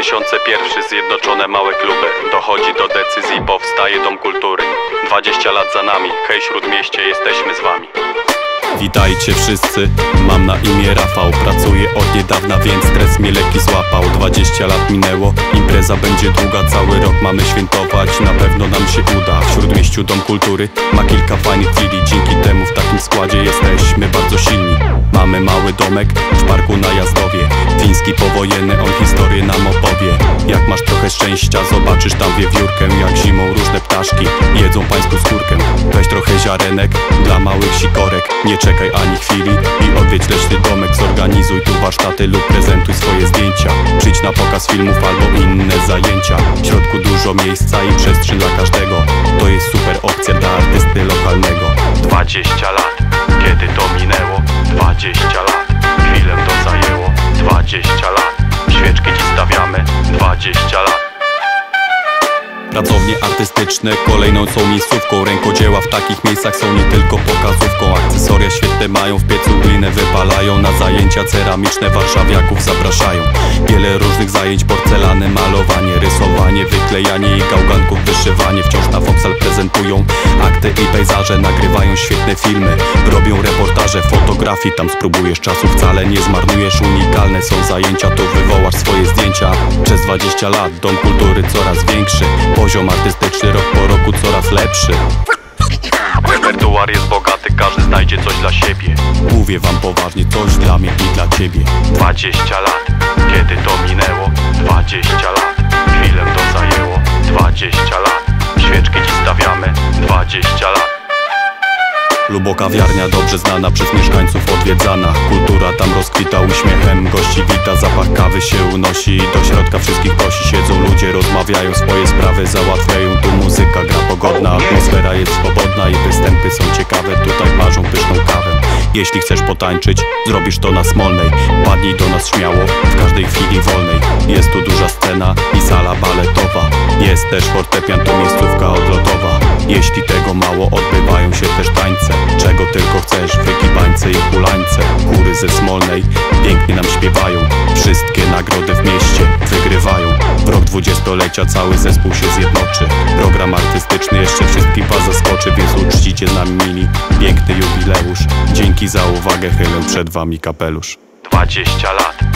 2001 Zjednoczone Małe Kluby. Dochodzi do decyzji, powstaje Dom Kultury. 20 lat za nami, hej Śródmieście, jesteśmy z wami. Witajcie wszyscy, mam na imię Rafał. Pracuję od niedawna, więc stres mnie lekki złapał. 20 lat minęło, impreza będzie długa. Cały rok mamy świętować, na pewno nam się uda. W Śródmieściu Dom Kultury ma kilka fajnych chwili. Dzięki temu w takim składzie jesteśmy bardzo silni. Mamy mały domek w parku na Jazdowie. Fiński powojenny, on historię nam opowie. Jak masz trochę szczęścia, zobaczysz tam wiewiórkę. Jak zimą różne ptaszki jedzą pańską skórkę. Weź trochę ziarenek dla małych sikorek. Nie czekaj ani chwili i odwiedź leśny domek. Zorganizuj tu warsztaty lub prezentuj swoje zdjęcia. Przyjdź na pokaz filmów albo inne zajęcia. W środku dużo miejsca i przestrzeń dla każdego. To jest super opcja dla artysty lokalnego. 20 lat, kiedy to minęło? 20 lat, chwilę to zajęło. 20 lat, świeczki ci stawiamy. 20 lat. Pracownie artystyczne kolejną są miejscówką. Rękodzieła w takich miejscach są nie tylko pokazówką. Akcesoria świetne mają, w piecu glinę wypalają. Na zajęcia ceramiczne warszawiaków zapraszają. Wiele różnych zajęć, porcelany, malowanie, rysowanie, wyklejanie i gałganków wyszywanie. Wciąż na Foxal prezentują akty i pejzaże. Nagrywają świetne filmy, robią reportaże, fotografii. Tam spróbujesz czasu, wcale nie zmarnujesz. Unikalne są zajęcia, tu wywołasz swoje zdjęcia. Przez 20 lat Dom Kultury coraz większy. Poziom artystyczny rok po roku coraz lepszy. Repertuar jest bogaty, każdy znajdzie coś dla siebie. Mówię wam poważnie, coś dla mnie i dla ciebie. 20 lat, kiedy to minęło? 20 lat, chwilę to zajęło. 20 lat, świeczki ci stawiamy. 20 lat. Lubo kawiarnia dobrze znana, przez mieszkańców odwiedzana. Kultura tam rozkwita, uśmiechem gości wita. Zapach kawy się unosi, do środka wszystkich prosi. Siedzą ludzie, rozmawiają, swoje sprawy załatwiają. Tu muzyka gra pogodna, atmosfera jest swobodna i występy są ciekawe. Tutaj parzą pyszną kawę. Jeśli chcesz potańczyć, zrobisz to na Smolnej. Padnij do nas śmiało, w każdej chwili wolnej. Jest tu duża scena i sala baletowa. Jest też fortepian, tu miejscówka odlotowa. Jeśli tego mało, odbywają się też tańce. Czego tylko chcesz, wykibańce i hulańce. Chóry ze Smolnej pięknie nam śpiewają. Wszystkie nagrody w mieście wygrywają. W rok 20-lecia cały zespół się zjednoczy. Program artystyczny jeszcze wszystkich was zaskoczy, więc uczcicie z nami mili piękny jubileusz. Dzięki za uwagę, chylę przed wami kapelusz. 20 lat.